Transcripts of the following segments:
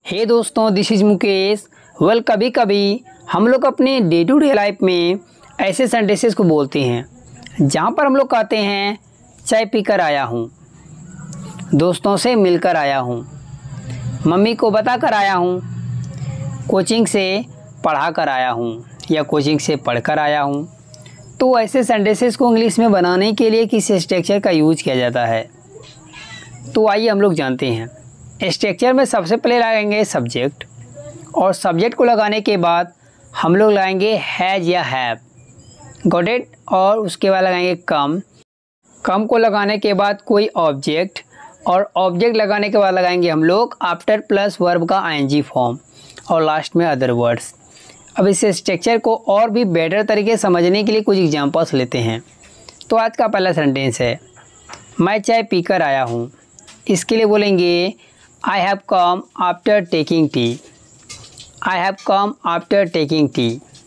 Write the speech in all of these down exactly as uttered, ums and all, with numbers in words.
हे दोस्तों, this is Mukesh. Well, कभी कभी हम लोग अपने डे टू डे लाइफ में ऐसे सेंटेंसेस को बोलते हैं जहाँ पर हम लोग कहते हैं चाय पीकर आया हूँ, दोस्तों से मिलकर आया हूँ, मम्मी को बता कर आया हूँ, कोचिंग से पढ़ा कर आया हूँ या कोचिंग से पढ़ कर आया हूँ। तो ऐसे सेंटेंसेस को इंग्लिश में बनाने के लिए किस स्ट्रक्चर का यूज किया जाता है, तो आइए हम लोग जानते हैं। स्ट्रक्चर में सबसे पहले लगाएंगे सब्जेक्ट, और सब्जेक्ट को लगाने के बाद हम लोग लगाएंगे हैज़ या हैव, गॉट इट। और उसके बाद लगाएंगे कम, कम को लगाने के बाद कोई ऑब्जेक्ट, और ऑब्जेक्ट लगाने के बाद लगाएंगे हम लोग आफ्टर प्लस वर्ब का आईएनजी फॉर्म, और लास्ट में अदर वर्ड्स। अब इस स्ट्रक्चर को और भी बेटर तरीके से समझने के लिए कुछ एग्जांपल्स लेते हैं। तो आज का पहला सेंटेंस है, मैं चाय पीकर आया हूँ। इसके लिए बोलेंगे I have come after taking tea, I have come after taking tea.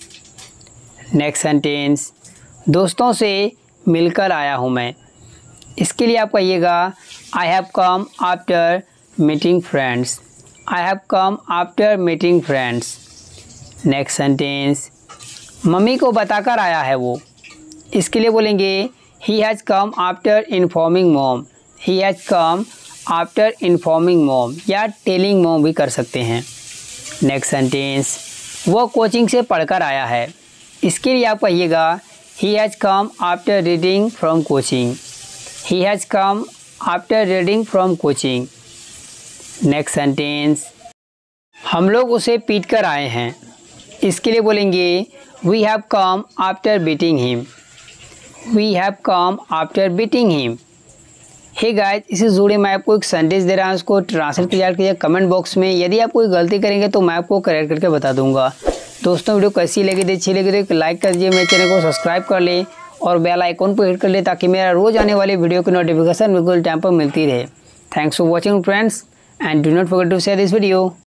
Next sentence, दोस्तों से मिलकर आया हूँ मैं। इसके लिए आप कहिएगा I have come after meeting friends, I have come after meeting friends. Next sentence, मम्मी को बताकर आया है वो। इसके लिए बोलेंगे he has come after informing mom, he has come after informing mom, या टेलिंग मॉम भी कर सकते हैं। नेक्स्ट सेंटेंस, वो कोचिंग से पढ़कर आया है। इसके लिए आप कहिएगा he has come after reading from coaching, he has come after reading from coaching. Next sentence, हम लोग उसे पीट कर आए हैं। इसके लिए बोलेंगे we have come after beating him, we have come after beating him. Hey guys, इसी जुड़े मैं आपको एक सेंटेंस दे रहा हूँ, उसको ट्रांसलेट कीजिए कमेंट बॉक्स में। यदि आप कोई गलती करेंगे तो मैं आपको करेक्ट करके बता दूंगा। दोस्तों, वीडियो कैसी लगी थी, अच्छी लगी तो एक लाइक कर दीजिए, मेरे चैनल को सब्सक्राइब कर ले और बेल आइकॉन पर हिट कर ले, ताकि मेरा रोज आने वाली वीडियो की नोटिफिकेशन बिल्कुल टाइम पर मिलती रहे। Thanks for watching friends, and do not forget to share this video.